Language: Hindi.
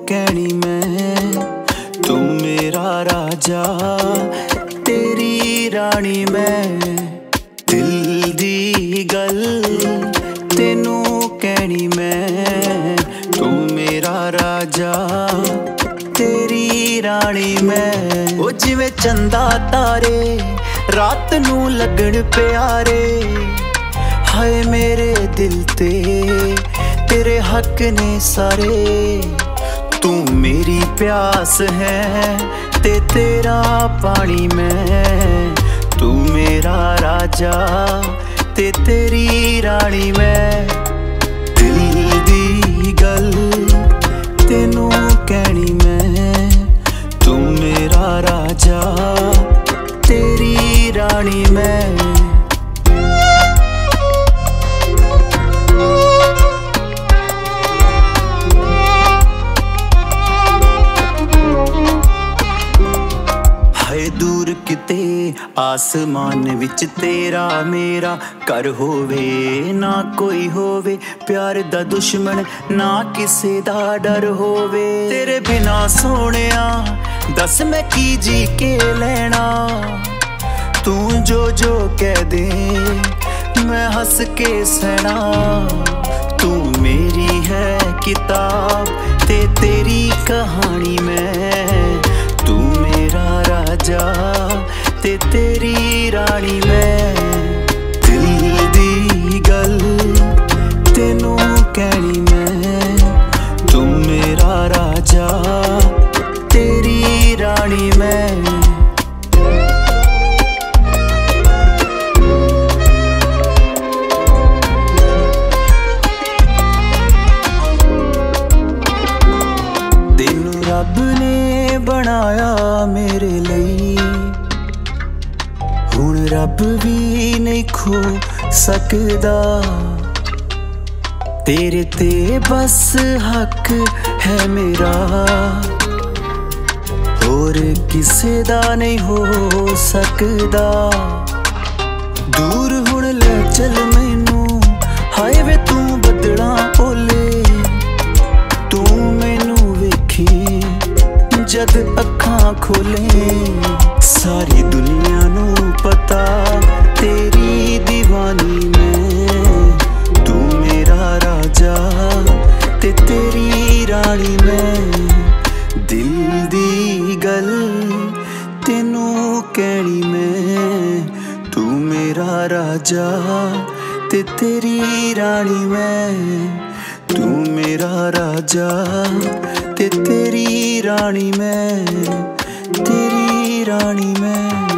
कहनी मैं, तू मेरा राजा तेरी रानी मैं। दिल दी गल तेनू कहनी मैं, तू मेरा राजा तेरी रानी मैं। ओ जिवें चंदा तारे रात नू लगन प्यारे, हाय मेरे दिल ते तेरे हक ने सारे। तू मेरी प्यास है ते तेरा पानी मैं, तू मेरा राजा ते तेरी रानी मैं। दिल दी गल तेनू कहनी मैं, तू मेरा राजा तेरी रानी मैं। दूर किते आसमान विच तेरा मेरा घर होवे, ना कोई होवे प्यार दा दुश्मन, ना किसे दा डर होवे। तेरे बिना सोहणिया दस मैं की जी के लेना, तू जो जो कह दे मैं हंस के सहना। तू मेरी है किताब ते तेरी कहानी मैं, तू मेरा राजा ते तेरी रानी मैं। दिल दी गल तेनू कहनी मैं, तू मेरा राजा तेरी रानी मैं। तेनू रब ने बनाया मेरे लिए, हुण रब भी नहीं खो सकदा। तेरे ते बस हक है मेरा, होर किसे दा नहीं हो सकदा। दूर हुण ले चल मैनू, हाय वे तू बदला ओले, तू मैनू वेखी जद अखां खोले। सारी दुनिया नू पता तेरी दीवानी मैं, तू मेरा राजा ते तेरी रानी मैं। दिल दी गल तेनू कहनी मैं, तू मेरा राजा ते तेरी रानी मैं, तू मेरा राजा ते तेरी रानी मैं, तेरी रानी मैं।